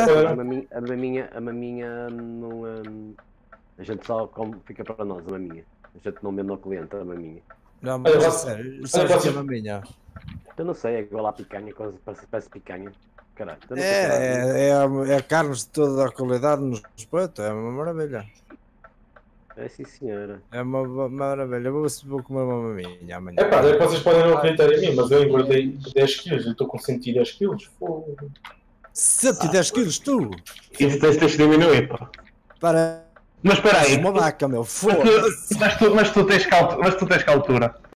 A maminha não. A gente só fica para nós, a maminha. A gente não vende ao cliente, a maminha. Não, mas é sério, sabes o que é maminha? Eu não sei, é igual à picanha, parece picanha. Caralho, é carnes de toda a qualidade no espeto, é uma maravilha. É sim, senhora. É uma maravilha. Vou ver se vou comer uma maminha amanhã. É pá, vocês podem não acreditar em mim, mas eu engordei 10 quilos. Eu estou com 110 quilos. 110 quilos, tu? Isso tens de diminuir, pá. Para. Mas espera aí. Uma vaca, meu. Foda-se. Mas tu tens que altura.